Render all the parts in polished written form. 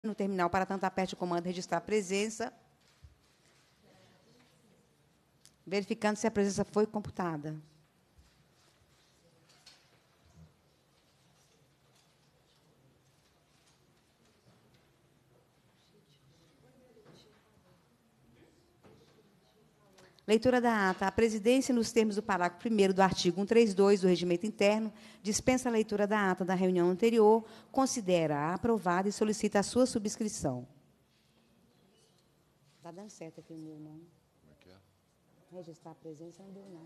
no terminal para tanto aperte o comando registrar a presença, verificando se a presença foi computada. Leitura da ata. A presidência, nos termos do parágrafo 1º do artigo 132 do Regimento Interno, dispensa a leitura da ata da reunião anterior, considera-a aprovada e solicita a sua subscrição. Está dando certo aqui o meu, não? Como é que é? Registrar a presença não deu, não.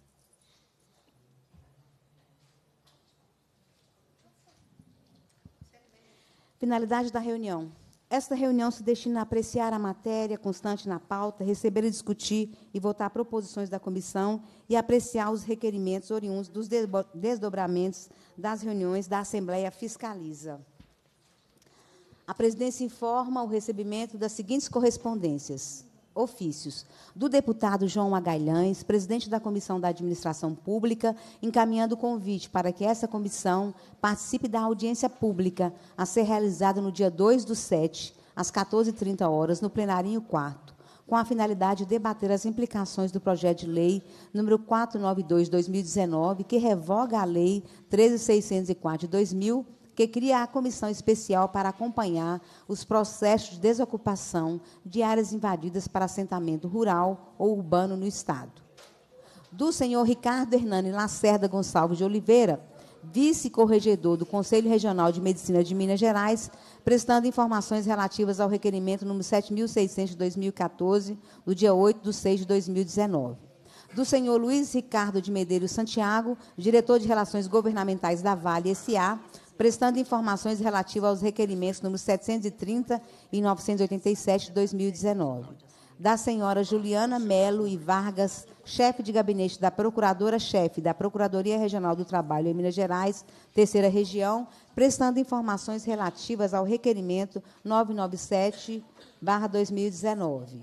Finalidade da reunião. Esta reunião se destina a apreciar a matéria constante na pauta, receber e discutir e votar proposições da comissão e apreciar os requerimentos oriundos dos desdobramentos das reuniões da Assembleia Fiscaliza. A presidência informa o recebimento das seguintes correspondências. Ofícios do deputado João Magalhães, presidente da Comissão da Administração Pública, encaminhando o convite para que essa comissão participe da audiência pública a ser realizada no dia 2/7, às 14h30, no plenarinho 4º, com a finalidade de debater as implicações do projeto de lei número 492/2019, que revoga a Lei 13.604/2000, que cria a comissão especial para acompanhar os processos de desocupação de áreas invadidas para assentamento rural ou urbano no Estado. Do senhor Ricardo Hernani Lacerda Gonçalves de Oliveira, vice-corregedor do Conselho Regional de Medicina de Minas Gerais, prestando informações relativas ao requerimento número 7.600/2014, do dia 8/6/2019. Do senhor Luiz Ricardo de Medeiros Santiago, diretor de Relações Governamentais da Vale S.A., prestando informações relativas aos requerimentos números 730 e 987 de 2019. Da senhora Juliana Melo e Vargas, chefe de gabinete da Procuradora-chefe da Procuradoria Regional do Trabalho em Minas Gerais, Terceira Região, prestando informações relativas ao requerimento 997/2019.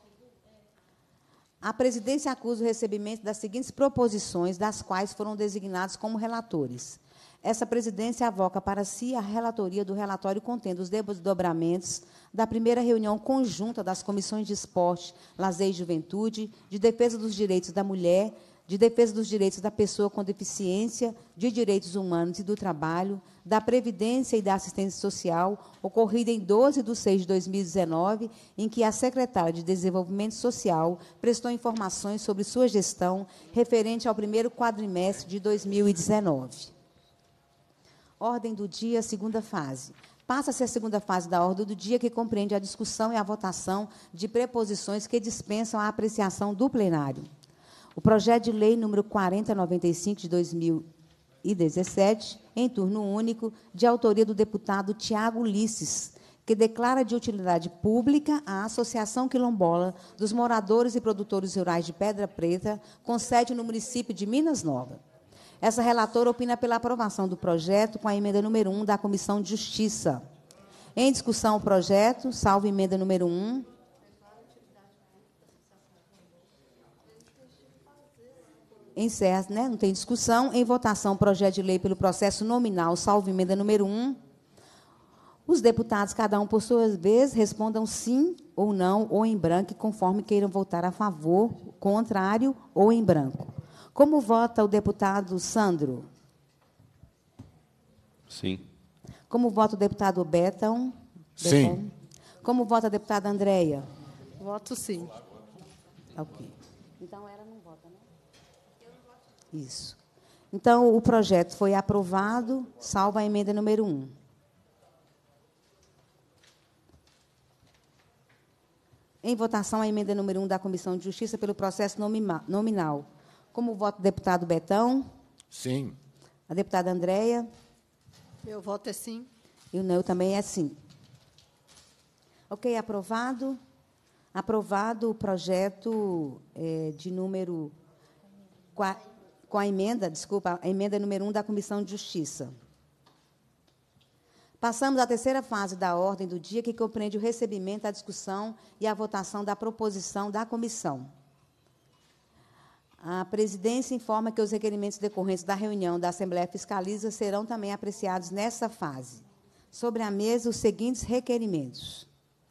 A presidência acusa o recebimento das seguintes proposições, das quais foram designados como relatores. Essa presidência avoca para si a relatoria do relatório contendo os desdobramentos da primeira reunião conjunta das comissões de esporte, lazer e juventude, de defesa dos direitos da mulher, de defesa dos direitos da pessoa com deficiência, de direitos humanos e do trabalho, da Previdência e da Assistência Social, ocorrida em 12/6/2019, em que a secretária de Desenvolvimento Social prestou informações sobre sua gestão referente ao primeiro quadrimestre de 2019. Ordem do dia, segunda fase. Passa-se a segunda fase da ordem do dia, que compreende a discussão e a votação de preposições que dispensam a apreciação do plenário. O projeto de lei número 4095 de 2017, em turno único, de autoria do deputado Tiago Ulisses, que declara de utilidade pública a Associação Quilombola dos Moradores e Produtores Rurais de Pedra Preta, com sede no município de Minas Novas. Essa relatora opina pela aprovação do projeto com a emenda número 1 da Comissão de Justiça. Em discussão o projeto, salvo emenda número 1. Encerra, né? Não tem discussão. Em votação, o projeto de lei pelo processo nominal, salvo emenda número 1. Os deputados, cada um por sua vez, respondam sim ou não, ou em branco, conforme queiram votar a favor, contrário ou em branco. Como vota o deputado Sandro? Sim. Como vota o deputado Betão? Sim. Como vota a deputada Andréia? Voto sim. Ok. Então, ela não vota, né? Isso. Então, o projeto foi aprovado, salvo a emenda número 1. Em votação, a emenda número 1 da Comissão de Justiça pelo processo nominal. Como vota o deputado Betão? Sim. A deputada Andréia? Meu voto é sim. E o meu também é sim. Ok, aprovado. Aprovado o projeto de número... Com a emenda, desculpa, a emenda número 1 da Comissão de Justiça. Passamos à terceira fase da ordem do dia, que compreende o recebimento, a discussão e a votação da proposição da comissão. A presidência informa que os requerimentos decorrentes da reunião da Assembleia Fiscaliza serão também apreciados nessa fase. Sobre a mesa, os seguintes requerimentos.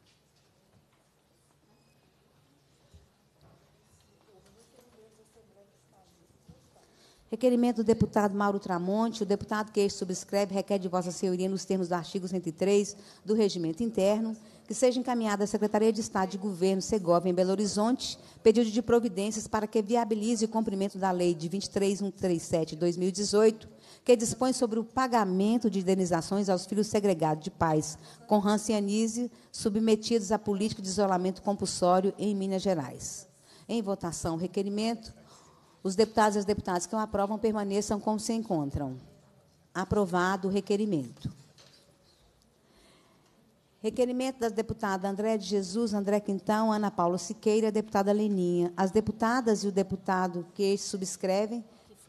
Requerimento do deputado Mauro Tramonte. O deputado que este subscreve requer de Vossa Senhoria, nos termos do artigo 103 do Regimento Interno, que seja encaminhada à Secretaria de Estado de Governo, Segovia, em Belo Horizonte, pedido de providências para que viabilize o cumprimento da Lei de 23137 de 2018, que dispõe sobre o pagamento de indenizações aos filhos segregados de pais com hanseníase submetidos à política de isolamento compulsório em Minas Gerais. Em votação, o requerimento. Os deputados e as deputadas que o aprovam permaneçam como se encontram. Aprovado o requerimento. Requerimento das deputadas André de Jesus, André Quintão, Ana Paula Siqueira, deputada Leninha. As deputadas e o deputado que este subscrevem.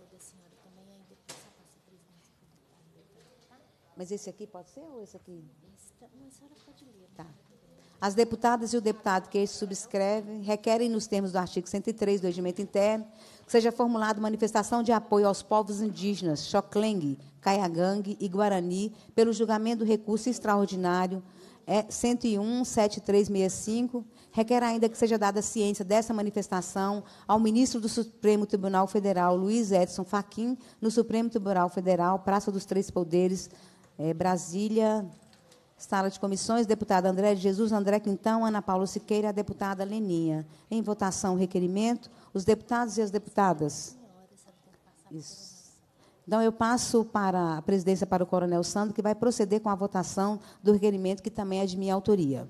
Mas esse aqui pode ser ou esse aqui? Tá. As deputadas e o deputado que este subscrevem requerem, nos termos do artigo 103 do Regimento Interno, que seja formulada manifestação de apoio aos povos indígenas Xoclengue, Caiagangue e Guarani pelo julgamento do recurso extraordinário 101-7365. Requer ainda que seja dada ciência dessa manifestação ao ministro do Supremo Tribunal Federal, Luiz Edson Fachin, no Supremo Tribunal Federal, Praça dos Três Poderes, Brasília, Sala de Comissões, deputada André de Jesus, André Quintão, Ana Paula Siqueira, a deputada Leninha. Em votação, o requerimento. Os deputados e as deputadas. Isso. Então, eu passo para a presidência para o coronel Sandro, que vai proceder com a votação do requerimento, que também é de minha autoria.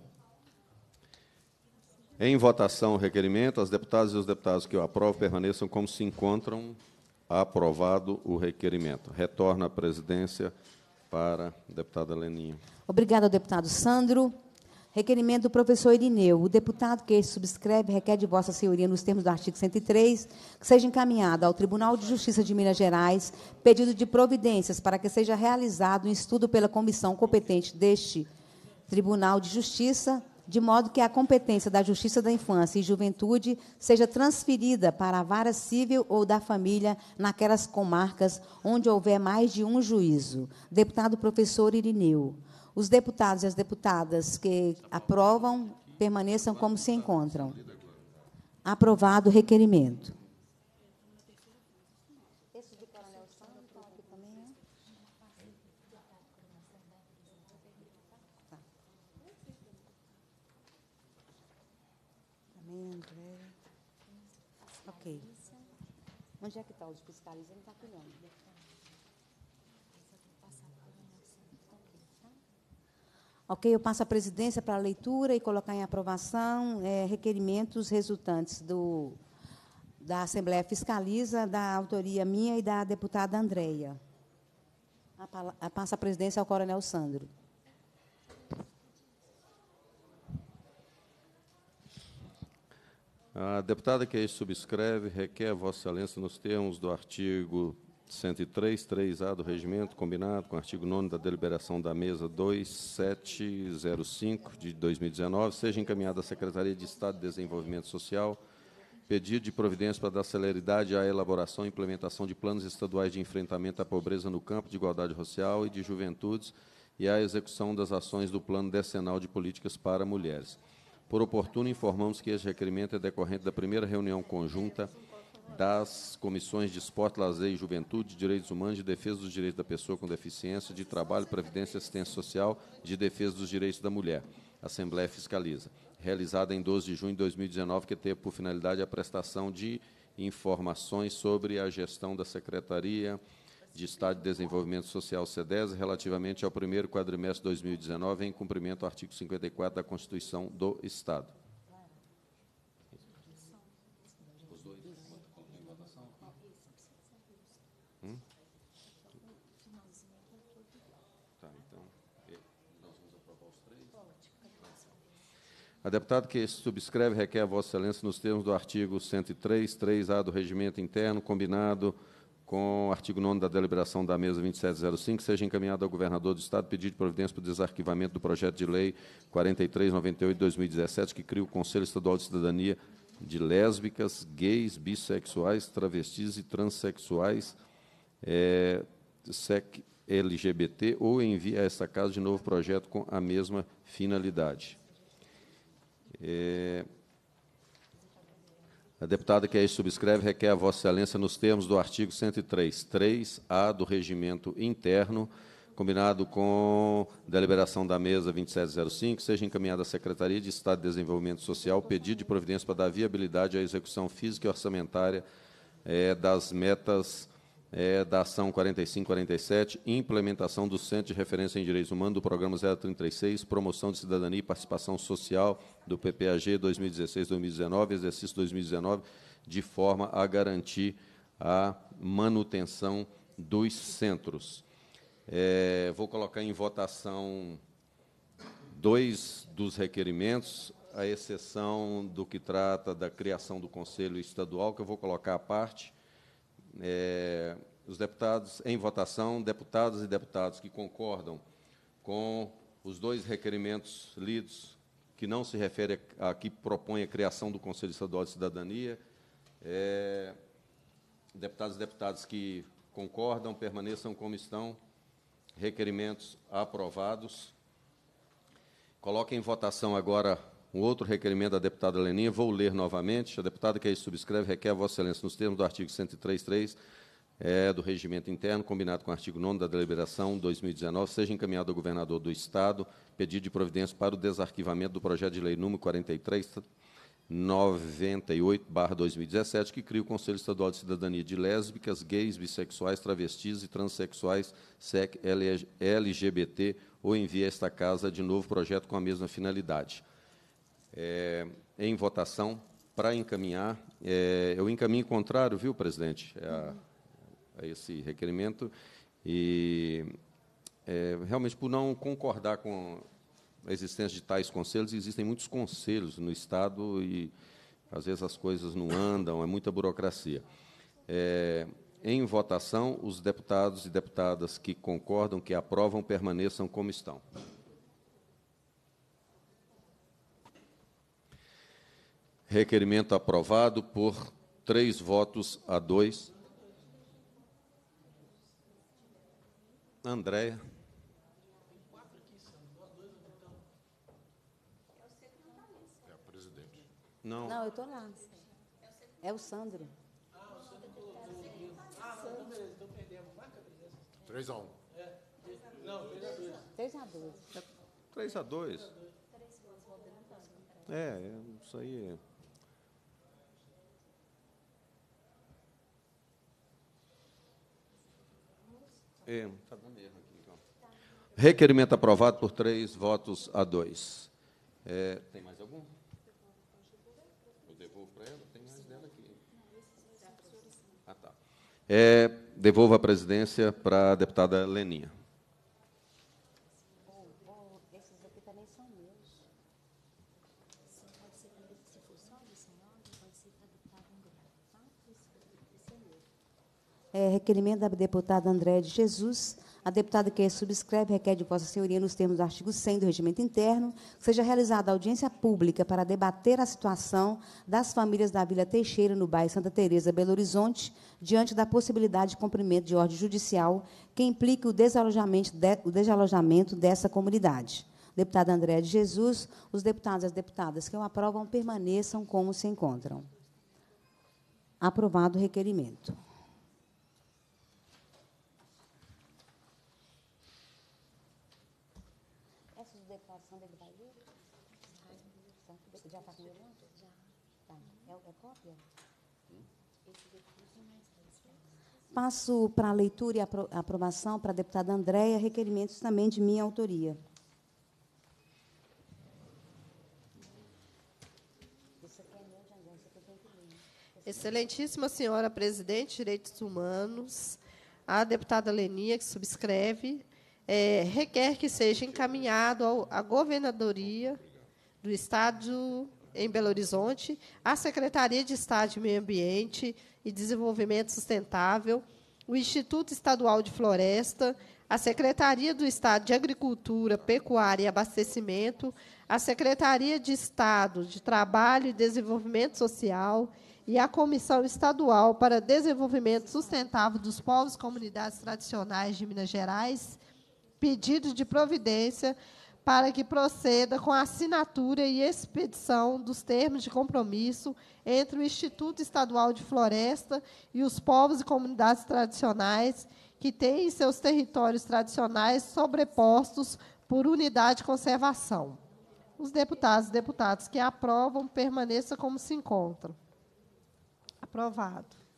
Em votação, o requerimento. As deputadas e os deputados que o aprovam permaneçam como se encontram. Aprovado o requerimento. Retorno à presidência para a deputada Leninha. Obrigada ao deputado Sandro. Requerimento do professor Irineu. O deputado que este subscreve requer de Vossa Senhoria, nos termos do artigo 103, que seja encaminhado ao Tribunal de Justiça de Minas Gerais pedido de providências para que seja realizado um estudo pela comissão competente deste Tribunal de Justiça, de modo que a competência da Justiça da Infância e Juventude seja transferida para a vara civil ou da família naquelas comarcas onde houver mais de um juízo. Deputado professor Irineu. Os deputados e as deputadas que aprovam permaneçam como se encontram. Aprovado o requerimento. Esse do coronel Sandro aqui também é? Tá. Também, André. Ok. Onde é que está o de fiscaliza? Não está aqui, não. Ok, eu passo a presidência para a leitura e colocar em aprovação requerimentos resultantes da Assembleia Fiscaliza, da autoria minha e da deputada Andréia. Passo a presidência ao coronel Sandro. A deputada que este subscreve requer, Vossa Excelência, nos termos do artigo 103, 3A do Regimento, combinado com o artigo 9º da deliberação da mesa 2705 de 2019, seja encaminhada à Secretaria de Estado de Desenvolvimento Social pedido de providência para dar celeridade à elaboração e implementação de planos estaduais de enfrentamento à pobreza no campo, de igualdade racial e de juventudes e à execução das ações do Plano Decenal de Políticas para Mulheres. Por oportuno, informamos que este requerimento é decorrente da primeira reunião conjunta das Comissões de Esporte, Lazer e Juventude, de Direitos Humanos, de Defesa dos Direitos da Pessoa com Deficiência, de Trabalho, Previdência e Assistência Social e de Defesa dos Direitos da Mulher, Assembleia Fiscaliza, realizada em 12 de junho de 2019, que teve por finalidade a prestação de informações sobre a gestão da Secretaria de Estado de Desenvolvimento Social, SEDES, relativamente ao primeiro quadrimestre de 2019, em cumprimento ao artigo 54 da Constituição do Estado. A deputada que subscreve requer a Vossa Excelência, nos termos do artigo 103, 3A do Regimento Interno, combinado com o artigo 9º da deliberação da mesa 2705, seja encaminhado ao governador do Estado pedido de providência para o desarquivamento do projeto de lei 4398 de 2017, que cria o Conselho Estadual de Cidadania de lésbicas, gays, bissexuais, travestis e transexuais, LGBT ou envie a esta casa de novo projeto com a mesma finalidade. A deputada que aí subscreve requer a Vossa Excelência, nos termos do artigo 103, 3A do Regimento Interno, combinado com deliberação da mesa 2705, seja encaminhada à Secretaria de Estado de Desenvolvimento Social pedido de providência para dar viabilidade à execução física e orçamentária das metas da ação 4547, implementação do Centro de Referência em Direitos Humanos do Programa 036, promoção de cidadania e participação social do PPAG 2016-2019, exercício 2019, de forma a garantir a manutenção dos centros. Vou colocar em votação 2 dos requerimentos, à exceção do que trata da criação do Conselho Estadual, que eu vou colocar à parte. Os deputados, em votação, deputadas e deputados que concordam com os 2 requerimentos lidos, que não se refere a que propõe a criação do Conselho Estadual de Cidadania, deputados e deputadas que concordam, permaneçam como estão. Requerimentos aprovados. Coloco em votação agora um outro requerimento da deputada Leninha. Vou ler novamente. A deputada que aí subscreve requer a Vossa Excelência, nos termos do artigo 103.3 do Regimento Interno, combinado com o artigo 9º da deliberação 2019, seja encaminhado ao governador do Estado pedido de providência para o desarquivamento do projeto de lei número 4398/2017, que cria o Conselho Estadual de Cidadania de lésbicas, gays, bissexuais, travestis e transexuais, SEC, LGBT, ou envia a esta casa de novo projeto com a mesma finalidade. Em votação, para encaminhar, eu encaminho contrário, viu, presidente, a esse requerimento, e realmente por não concordar com a existência de tais conselhos. Existem muitos conselhos no Estado e, às vezes, as coisas não andam, é muita burocracia. Em votação, os deputados e deputadas que concordam, que aprovam, permaneçam como estão. Requerimento aprovado por 3 votos a 2. Andréia. Não. Não, eu estou lá. É o Sandro. 3-1. 3-2. 3-2. Isso aí. Tá dando erro aqui, então. Requerimento aprovado por 3 votos a 2. Tem mais algum? Eu devolvo para ela? Tem mais dela aqui. Ah, tá. Devolvo a presidência para a deputada Leninha. Esses aqui também são meus. Requerimento da deputada Andréia de Jesus. A deputada que subscreve requer de Vossa Senhoria, nos termos do artigo 100 do Regimento Interno, que seja realizada audiência pública para debater a situação das famílias da Vila Teixeira, no bairro Santa Teresa, Belo Horizonte, diante da possibilidade de cumprimento de ordem judicial que implique o desalojamento dessa comunidade. Deputada Andréia de Jesus, os deputados e as deputadas que o aprovam permaneçam como se encontram. Aprovado o requerimento. Essas declarações dele vai ler? Já está com ele? Já. Tá. É cópia? Passo para a leitura e aprovação para a deputada Andréia, requerimentos também de minha autoria. Excelentíssima senhora presidente de Direitos Humanos, a deputada Leninha, que subscreve, requer que seja encaminhado à Governadoria do Estado em Belo Horizonte, à Secretaria de Estado de Meio Ambiente e Desenvolvimento Sustentável, o Instituto Estadual de Floresta, a Secretaria do Estado de Agricultura, Pecuária e Abastecimento, a Secretaria de Estado de Trabalho e Desenvolvimento Social e a Comissão Estadual para Desenvolvimento Sustentável dos Povos e Comunidades Tradicionais de Minas Gerais pedido de providência para que proceda com a assinatura e expedição dos termos de compromisso entre o Instituto Estadual de Floresta e os povos e comunidades tradicionais que têm em seus territórios tradicionais sobrepostos por unidade de conservação. Os deputados e deputadas que aprovam, permaneça como se encontram. Aprovado.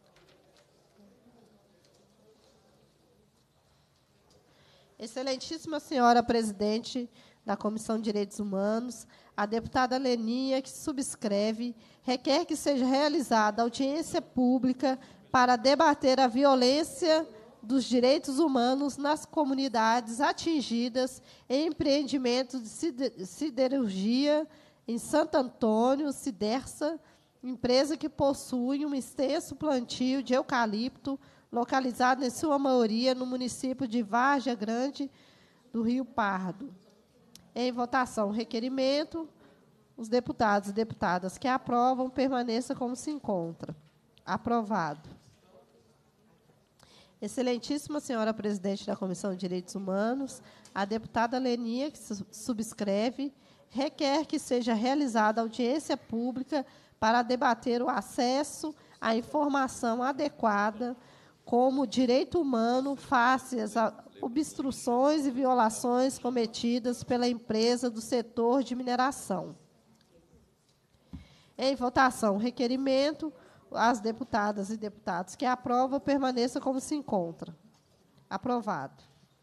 Excelentíssima senhora presidente da Comissão de Direitos Humanos, a deputada Leninha, que subscreve, requer que seja realizada audiência pública para debater a violência dos direitos humanos nas comunidades atingidas em empreendimentos de siderurgia em Santo Antônio, Sidersa, empresa que possui um extenso plantio de eucalipto, localizado, em sua maioria, no município de Várzea Grande do Rio Pardo. Em votação, o requerimento. Os deputados e deputadas que aprovam, permaneça como se encontra. Aprovado. Excelentíssima senhora presidente da Comissão de Direitos Humanos, a deputada Leninha, que subscreve, requer que seja realizada audiência pública para debater o acesso à informação adequada como direito humano face às obstruções e violações cometidas pela empresa do setor de mineração. Em votação, o requerimento. As deputadas e deputados que aprovam, permaneça como se encontra. Aprovado.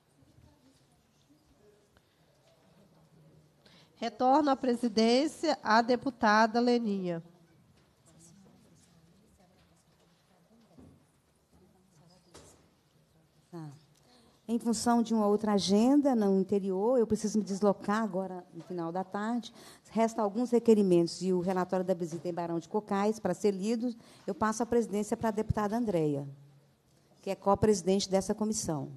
Retorno à presidência a deputada Leninha. Em função de uma outra agenda no interior, eu preciso me deslocar agora, no final da tarde. Restam alguns requerimentos e o relatório da visita em Barão de Cocais para ser lido. Eu passo a presidência para a deputada Andréia, que é co-presidente dessa comissão.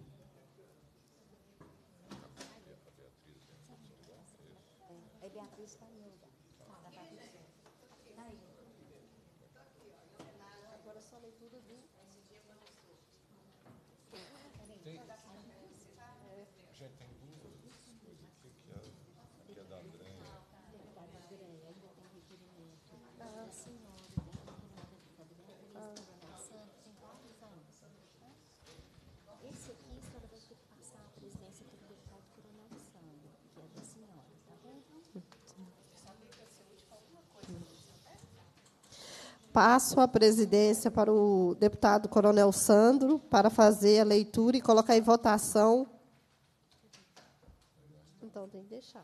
Passo a presidência para o deputado Coronel Sandro, para fazer a leitura e colocar em votação. Então, tem que deixar.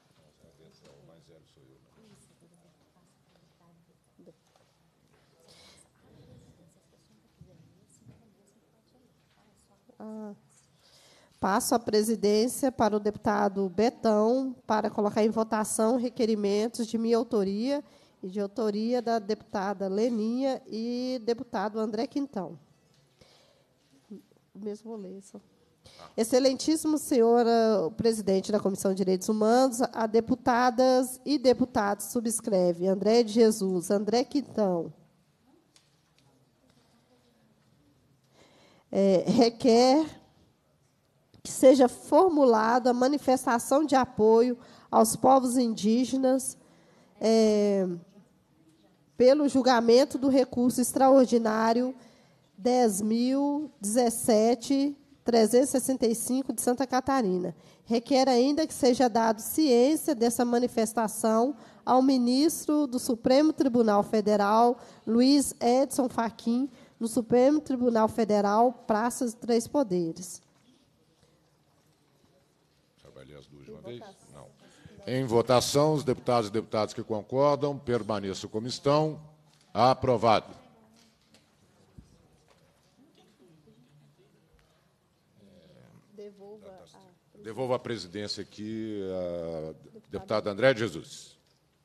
Passo a presidência para o deputado Betão, para colocar em votação requerimentos de minha autoria e de autoria da deputada Leninha e deputado André Quintão. Mesmo vou ler só. Excelentíssimo senhora presidente da Comissão de Direitos Humanos, a deputadas e deputados subscreve André de Jesus, André Quintão. Requer que seja formulada a manifestação de apoio aos povos indígenas pelo julgamento do recurso extraordinário 10.017.365 de Santa Catarina. Requer ainda que seja dado ciência dessa manifestação ao ministro do Supremo Tribunal Federal, Luiz Edson Fachin, no Supremo Tribunal Federal, Praça dos Três Poderes. Trabalhei as duas de uma vez? Não. Em votação, os deputados e deputadas que concordam, permaneçam como estão. Aprovado. Devolvo a presidência aqui à deputada André de Jesus.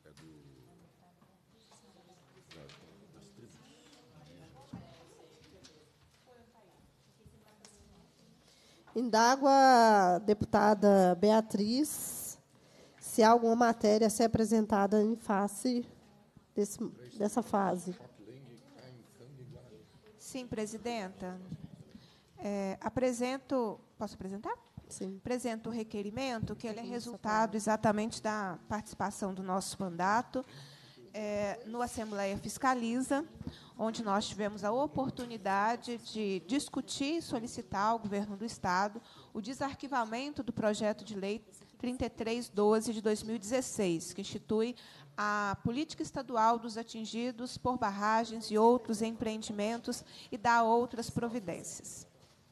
Indago a deputada Beatriz se há alguma matéria a ser apresentada em face dessa fase. Sim, presidenta. Posso apresentar? Sim. Apresento o requerimento, que ele é resultado exatamente da participação do nosso mandato no Assembleia Fiscaliza, onde nós tivemos a oportunidade de discutir e solicitar ao Governo do Estado o desarquivamento do projeto de lei 3312 de 2016, que institui a política estadual dos atingidos por barragens e outros empreendimentos e dá outras providências.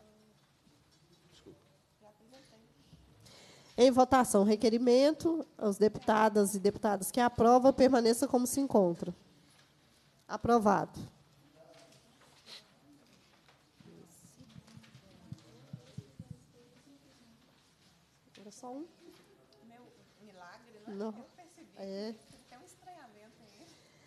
Em votação, requerimento. Os deputadas e deputadas que aprovam, permaneça como se encontra. Aprovado. Era só um? Meu milagre, não? Eu percebi. É. Tem um estranhamento aí.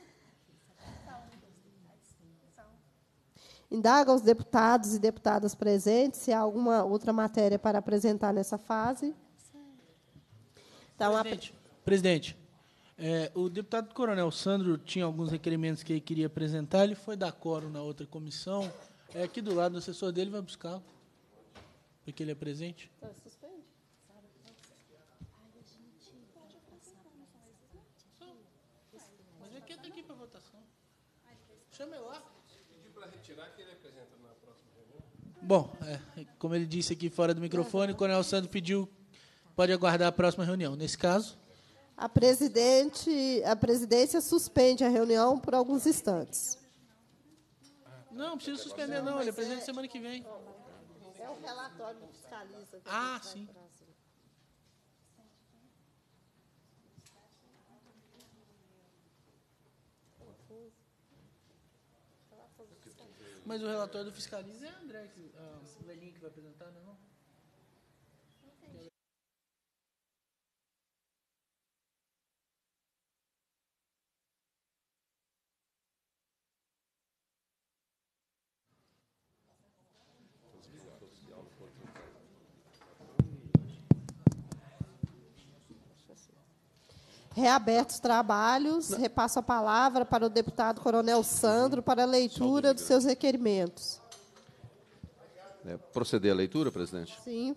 Indaga aos deputados e deputadas presentes se há alguma outra matéria para apresentar nessa fase. Então, Presidente, o deputado Coronel Sandro tinha alguns requerimentos que ele queria apresentar, ele foi dar quórum na outra comissão. Aqui do lado, o assessor dele vai buscá-lo, porque ele é presente. Suspende. Mas aqui está aqui para votação. Chama ele lá. Pediu para retirar, que ele apresenta na próxima reunião. Bom, como ele disse aqui fora do microfone, o Coronel Sandro pediu, pode aguardar a próxima reunião. Nesse caso, A presidência suspende a reunião por alguns instantes. não precisa suspender, não. Ele apresenta semana que vem. É o relatório do fiscaliza. Sim. Mas o relatório do fiscaliza é a André, o velhinho que vai apresentar, não é não? Reabertos trabalhos, repasso a palavra para o deputado Coronel Sandro para a leitura dos seus requerimentos. Proceder à leitura, presidente? Sim.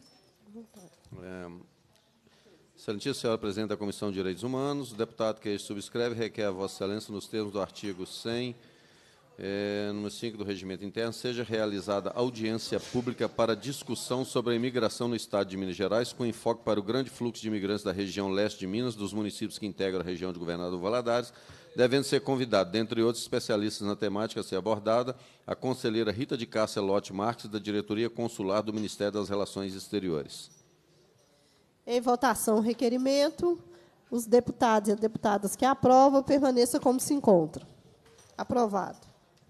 Excelentíssima senhora presidente da Comissão de Direitos Humanos, o deputado que subscreve requer a Vossa Excelência, nos termos do artigo 100, número 5 do Regimento Interno, seja realizada audiência pública para discussão sobre a imigração no Estado de Minas Gerais, com enfoque para o grande fluxo de imigrantes da região leste de Minas, dos municípios que integram a região de Governador Valadares, devendo ser convidado, dentre outros especialistas na temática a ser abordada, a conselheira Rita de Cássia Lotte Marques, da Diretoria Consular do Ministério das Relações Exteriores. Em votação, o requerimento. Os deputados e deputadas que aprovam, permaneça como se encontra. Aprovado.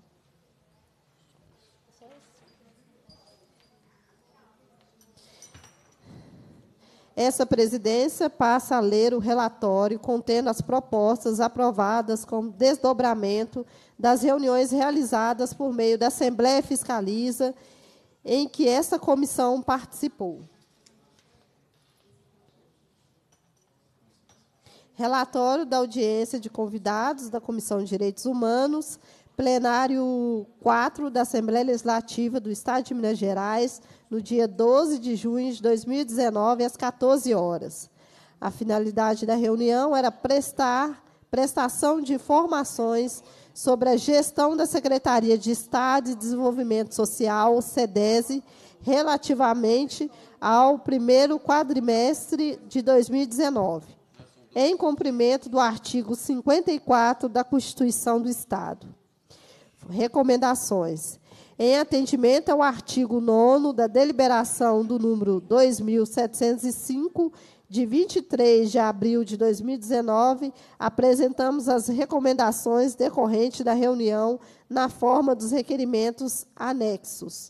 Essa presidência passa a ler o relatório contendo as propostas aprovadas com desdobramento das reuniões realizadas por meio da Assembleia Fiscaliza, em que essa comissão participou. Relatório da audiência de convidados da Comissão de Direitos Humanos, plenário 4 da Assembleia Legislativa do Estado de Minas Gerais, no dia 12 de junho de 2019, às 14 horas. A finalidade da reunião era prestação de informações sobre a gestão da Secretaria de Estado de Desenvolvimento Social, SEDESE, relativamente ao primeiro quadrimestre de 2019, em cumprimento do artigo 54 da Constituição do Estado. Recomendações. Em atendimento ao artigo 9º da deliberação do número 2.705, de 23 de abril de 2019, apresentamos as recomendações decorrentes da reunião na forma dos requerimentos anexos.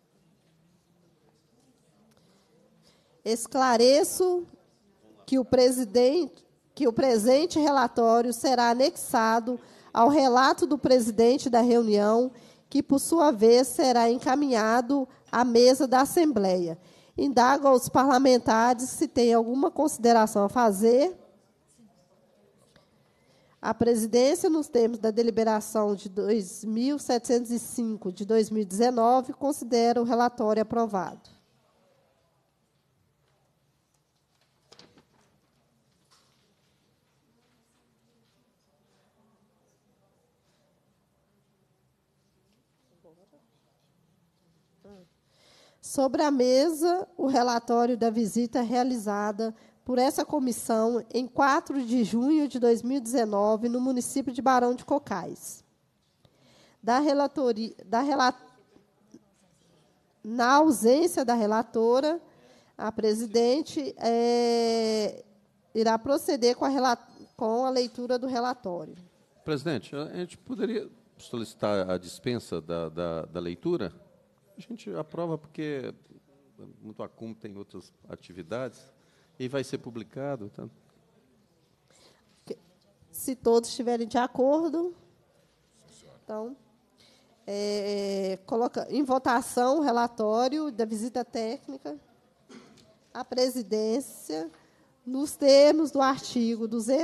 Esclareço que o presente relatório será anexado ao relato do presidente da reunião, que, por sua vez, será encaminhado à mesa da Assembleia. Indago aos parlamentares se tem alguma consideração a fazer. A presidência, nos termos da deliberação de 2.705 de 2019, considera o relatório aprovado. Sobre a mesa, o relatório da visita realizada por essa comissão em 4 de junho de 2019, no município de Barão de Cocais. Na ausência da relatora, a presidente irá proceder com a leitura do relatório. Presidente, a gente poderia solicitar a dispensa da leitura? A gente aprova porque muito acúmulo tem outras atividades e vai ser publicado. Então. Se todos estiverem de acordo, então, coloca em votação o relatório da visita técnica. A presidência, nos termos do artigo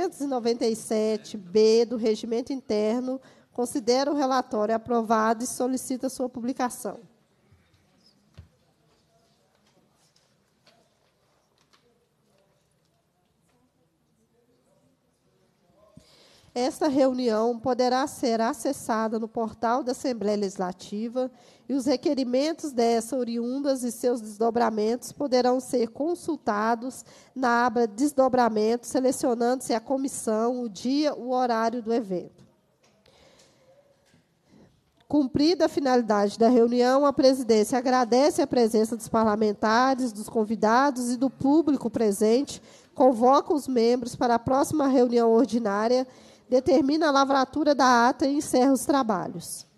297-B do Regimento Interno, considera o relatório aprovado e solicita sua publicação. Esta reunião poderá ser acessada no portal da Assembleia Legislativa e os requerimentos dessa oriundas e seus desdobramentos poderão ser consultados na aba Desdobramentos, selecionando-se a comissão, o dia, o horário do evento. Cumprida a finalidade da reunião, a presidência agradece a presença dos parlamentares, dos convidados e do público presente, convoca os membros para a próxima reunião ordinária, determina a lavratura da ata e encerra os trabalhos.